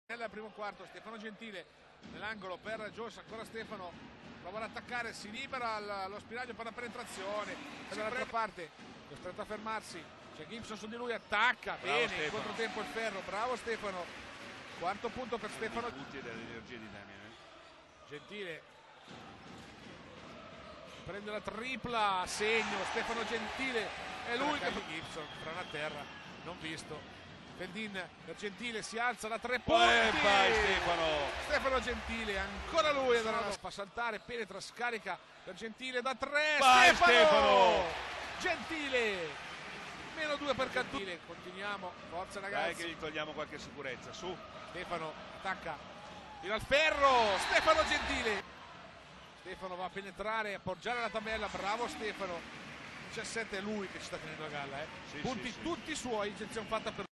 Nel primo quarto Stefano Gentile nell'angolo per Gios, ancora Stefano prova ad attaccare, si libera lo spiraglio per la penetrazione dall'altra parte, costretto a fermarsi, c'è Gibson su di lui, attacca, bravo bene, Stefano. in controtempo il ferro, bravo Stefano, quarto punto per Stefano. Tutti dell'energia di Damian. Gentile prende la tripla, segno Stefano Gentile, è lui che Gibson, frana a terra, non visto. Feldin per Gentile, si alza da 3 punti. Vai Stefano. Stefano Gentile, ancora lui fa saltare, penetra, scarica per Gentile da 3. Vai Stefano. Gentile, -2 per Cantile. Continuiamo, forza ragazzi. Dai che gli togliamo qualche sicurezza, su. Stefano attacca, tira al ferro, Stefano Gentile. Stefano va a penetrare, appoggiare la tabella, bravo Stefano. 17 è lui che ci sta tenendo a galla, Sì, punti sì. tutti suoi, eccezione fatta per